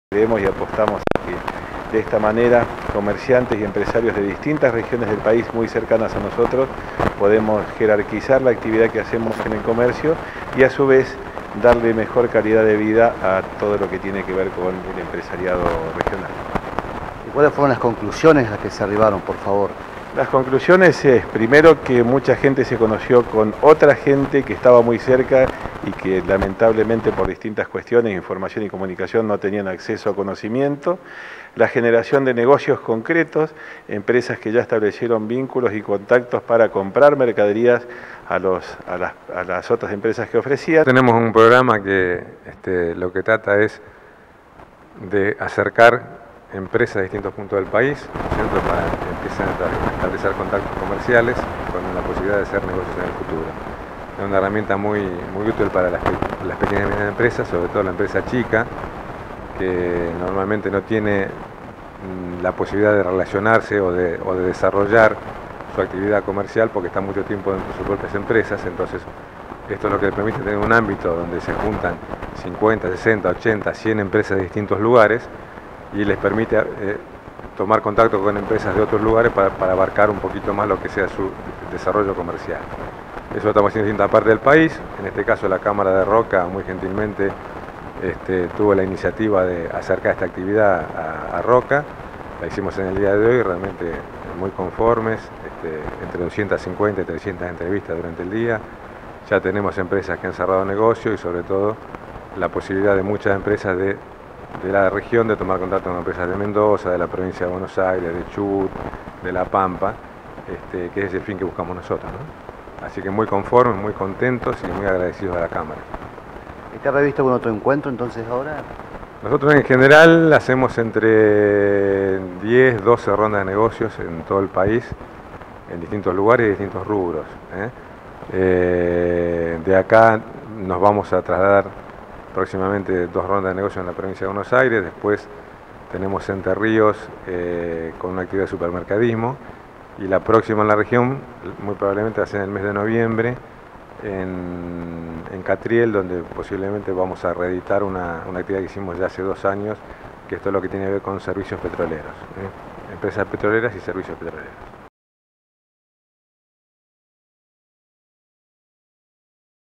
Creemos y apostamos a que de esta manera comerciantes y empresarios de distintas regiones del país muy cercanas a nosotros podemos jerarquizar la actividad que hacemos en el comercio y a su vez darle mejor calidad de vida a todo lo que tiene que ver con el empresariado regional. ¿Y cuáles fueron las conclusiones a las que se arribaron, por favor? Las conclusiones es, primero, que mucha gente se conoció con otra gente que estaba muy cerca y que lamentablemente por distintas cuestiones, información y comunicación, no tenían acceso a conocimiento. La generación de negocios concretos, empresas que ya establecieron vínculos y contactos para comprar mercaderías a las otras empresas que ofrecían. Tenemos un programa que lo que trata es de acercar empresas de distintos puntos del país, ¿cierto?, para que empiecen a establecer contactos comerciales con la posibilidad de hacer negocios en el futuro. Es una herramienta muy útil para las pequeñas y medianas empresas, sobre todo la empresa chica, que normalmente no tiene la posibilidad de relacionarse o de desarrollar su actividad comercial porque está mucho tiempo dentro de sus propias empresas. Entonces esto es lo que le permite tener un ámbito donde se juntan 50, 60, 80, 100 empresas de distintos lugares y les permite tomar contacto con empresas de otros lugares para abarcar un poquito más lo que sea su desarrollo comercial. Eso lo estamos haciendo en distintas partes del país. En este caso la Cámara de Roca muy gentilmente tuvo la iniciativa de acercar esta actividad a Roca. La hicimos en el día de hoy, realmente muy conformes, entre 250 y 300 entrevistas durante el día. Ya tenemos empresas que han cerrado negocio y sobre todo la posibilidad de muchas empresas de la región de tomar contacto con empresas de Mendoza, de la provincia de Buenos Aires, de Chubut, de La Pampa, que es el fin que buscamos nosotros, ¿no? Así que muy conformes, muy contentos y muy agradecidos a la Cámara. ¿Está previsto algún otro encuentro entonces ahora? Nosotros en general hacemos entre 10, 12 rondas de negocios en todo el país, en distintos lugares y distintos rubros, de acá nos vamos a trasladar próximamente 2 rondas de negocios en la provincia de Buenos Aires, después tenemos Entre Ríos con una actividad de supermercadismo y la próxima en la región muy probablemente va a ser en el mes de noviembre en Catriel, donde posiblemente vamos a reeditar una actividad que hicimos ya hace 2 años, que esto es lo que tiene que ver con servicios petroleros, empresas petroleras y servicios petroleros.